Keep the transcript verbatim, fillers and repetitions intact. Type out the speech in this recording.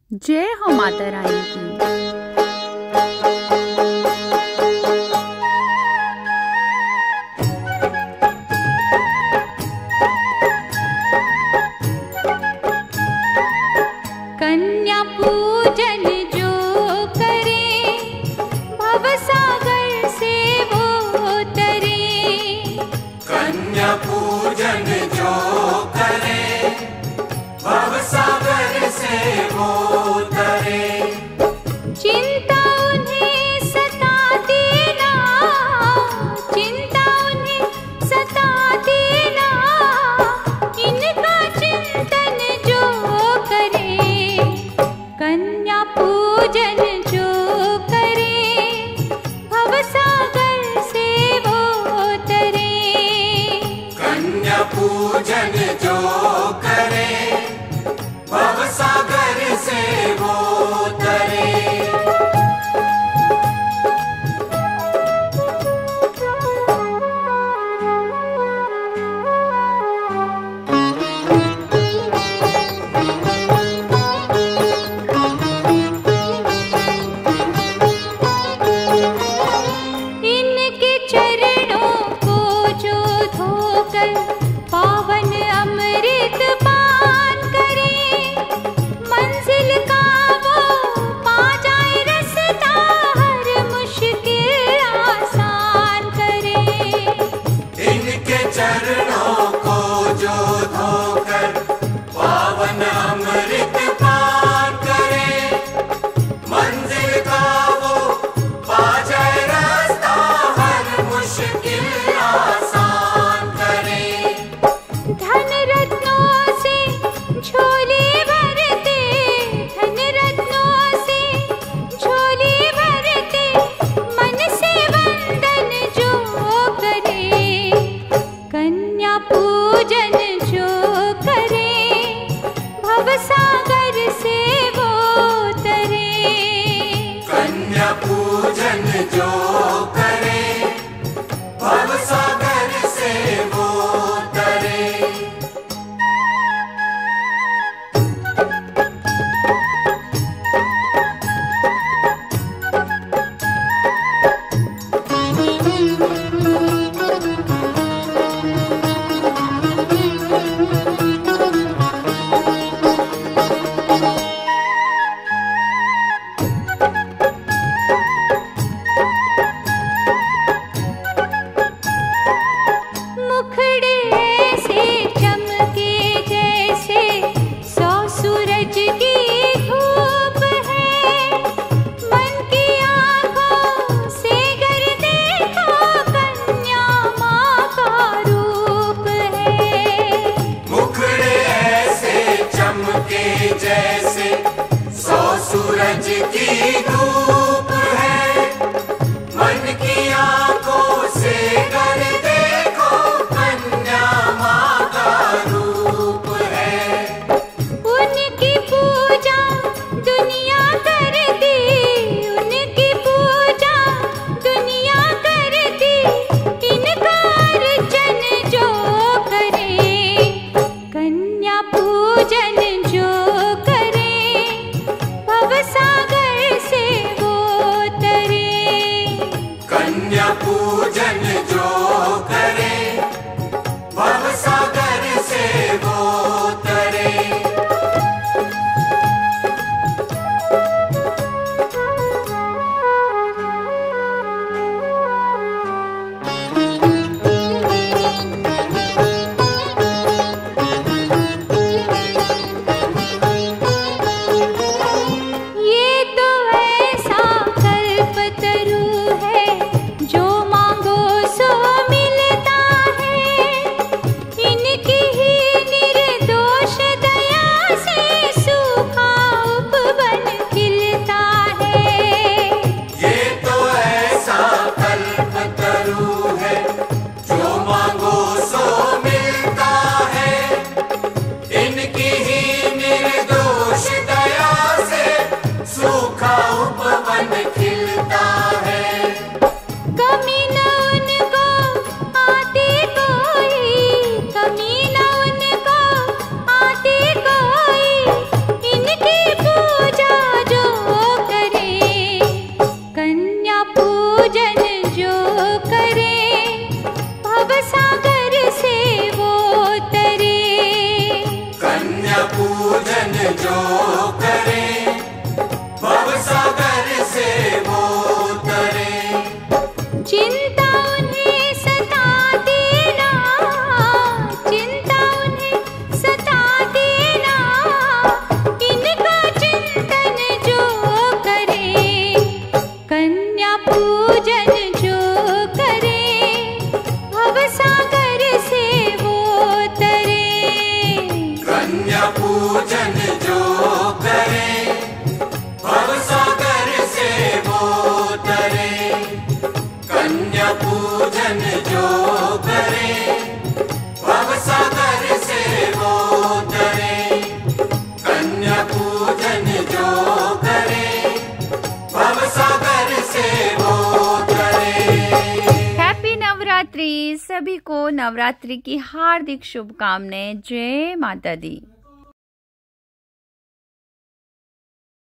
जय हो माता रानी की। कन्या पूजन जो करे भवसागर से वो तरे। कन्या पूजन जो करे भवसागर से वो तरे। चिंता उन्हें सताती ना, चिंता उन्हें सताती ना, इनका चिंतन जो करे। कन्या पूजन जो करे भवसागर से वो तरे। कन्या पूजन जो करे भवसागर से वो तरे। इनके चरणों को जो धोकर पावन अमृत पान करे, मंजिल का वो पा जाए रास्ता, हर मुश्किल आसान करे। इनके चरणों को जो धोकर पावन अमृत पान करे, मंजिल का वो पा जाए रास्ता, हर मुश्किल आसान करे। धन रत्नों से झोली भरते, धन रत्नों से झोली भरते, मन से वंदन जो करे। कन्या पूजन जो करे भवसागर से वो तरे। कन्या पूजन जो करे भवसागर से वो तरे। मुखड़े से चमके जैसे सौ सूरज की धूप है, मन की आँखों से गर देखो कन्या माँ का रूप है। मुखड़े ऐसे चमके जैसे सौ सूरज की धूप है, मन की आंखों से कर देखो कन्या माँ का रूप है। उनकी पूजा दुनिया करती, उनकी पूजा दुनिया करती, इनका अर्चन जो करे। कन्या पूजन जो करे भवसागर से करे, भवसागर से वो तरे। चिंता उन्हें सता देना, चिंता उन्हें सता देना, इनका चिंतन जो करे, कन्या पूजन जो करे, भवसागर से वो तरे। कन्या पूजन जो करे, भवसागर से वो तरे। कन्या पूजन जो करे, भवसागर से वो तरे। कन्या पूजन जो करे, भवसागर से वो तरे। हैप्पी नवरात्रि! सभी को नवरात्रि की हार्दिक शुभकामनाएं। जय माता दी।